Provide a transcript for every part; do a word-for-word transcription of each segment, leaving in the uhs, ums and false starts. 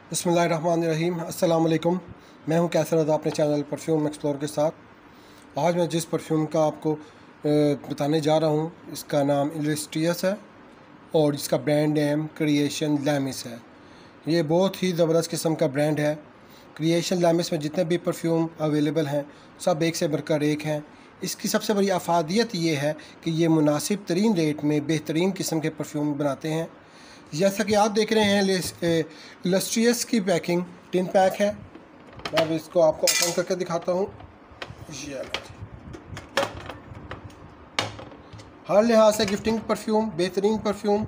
बिस्मिल्लाहिर्रहमानिर्रहीम। अस्सलाम वालेकुम। मैं हूं कैसर रज़ा अपने चैनल परफ्यूम एक्सप्लोर के साथ। आज मैं जिस परफ्यूम का आपको बताने जा रहा हूं, इसका नाम इलस्ट्रियस है और इसका ब्रांड नेम क्रिएशन लैमिस है। ये बहुत ही ज़बरदस्त किस्म का ब्रांड है। क्रिएशन लैमिस में जितने भी परफ्यूम अवेलेबल हैं सब एक से बढ़कर एक हैं। इसकी सबसे बड़ी अफादियत ये है कि ये मुनासिब तरीन रेट में बेहतरीन किस्म के परफ्यूम बनाते हैं। जैसा कि आप देख रहे हैं, इलस्ट्रियस की पैकिंग टिन पैक है। मैं अब इसको आपको ओपन करके दिखाता हूँ। हर लिहाज से गिफ्टिंग परफ्यूम, बेहतरीन परफ्यूम।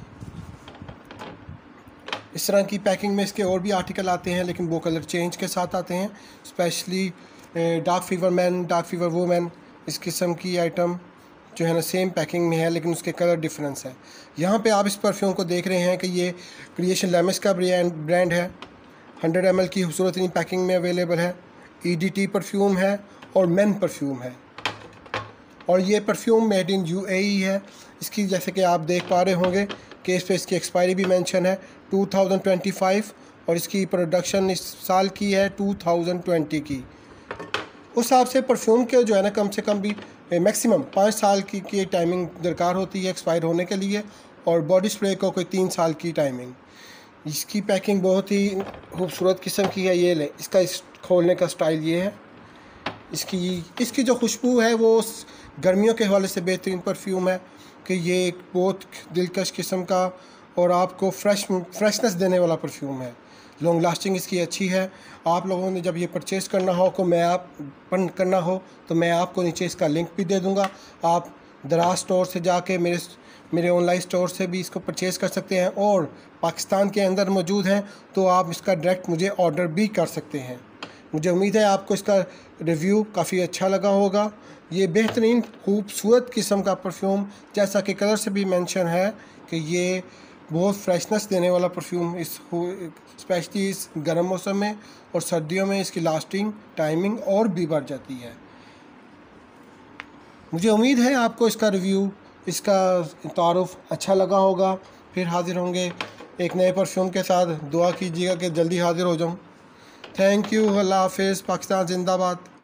इस तरह की पैकिंग में इसके और भी आर्टिकल आते हैं, लेकिन वो कलर चेंज के साथ आते हैं। Specially dark fever man, dark fever women, इस किस्म की आइटम जो है ना सेम पैकिंग में है, लेकिन उसके कलर डिफरेंस है। यहाँ पे आप इस परफ्यूम को देख रहे हैं कि ये क्रिएशन लैमिस का ब्रांड ब्रांड है। हंड्रेड एम एल की खूबसूरत पैकिंग में अवेलेबल है। ई डी टी परफ्यूम है और मेन परफ्यूम है, और ये perfume made in U A E है। इसकी जैसे कि आप देख पा रहे होंगे कि इस पर इसकी एक्सपायरी भी मेंशन है टू थाउजेंड ट्वेंटी फाइव, और इसकी प्रोडक्शन इस साल की है टू थाउजेंड ट्वेंटी की। उस हिसाब से परफ्यूम के जो है ना कम से कम भी मैक्सिमम पाँच साल की की टाइमिंग दरकार होती है एक्सपायर होने के लिए, और बॉडी स्प्रे को कोई तीन साल की टाइमिंग। इसकी पैकिंग बहुत ही खूबसूरत किस्म की है। ये ले, इसका इस खोलने का स्टाइल ये है। इसकी इसकी जो खुशबू है वो गर्मियों के हवाले से बेहतरीन परफ्यूम है कि ये एक बहुत दिलकश किस्म का और आपको फ्रेश फ्रेशनेस देने वाला परफ्यूम है। लॉन्ग लास्टिंग इसकी अच्छी है। आप लोगों ने जब ये परचेज़ करना हो को मैं आप करना हो तो मैं आपको नीचे इसका लिंक भी दे दूंगा। आप दराज स्टोर से जाके मेरे मेरे ऑनलाइन स्टोर से भी इसको परचेज़ कर सकते हैं, और पाकिस्तान के अंदर मौजूद हैं तो आप इसका डायरेक्ट मुझे ऑर्डर भी कर सकते हैं। मुझे उम्मीद है आपको इसका रिव्यू काफ़ी अच्छा लगा होगा। ये बेहतरीन खूबसूरत किस्म का परफ्यूम, जैसा कि कलर से भी मेंशन है कि ये बहुत फ्रेशनेस देने वाला परफ्यूम इस स्पेशली इस गर्म मौसम में, और सर्दियों में इसकी लास्टिंग टाइमिंग और भी बढ़ जाती है। मुझे उम्मीद है आपको इसका रिव्यू, इसका तारुफ अच्छा लगा होगा। फिर हाज़िर होंगे एक नए परफ्यूम के साथ। दुआ कीजिएगा कि जल्दी हाज़िर हो जाऊँ। Thank you. अल्लाह हाफ़िज़। पाकिस्तान जिंदाबाद।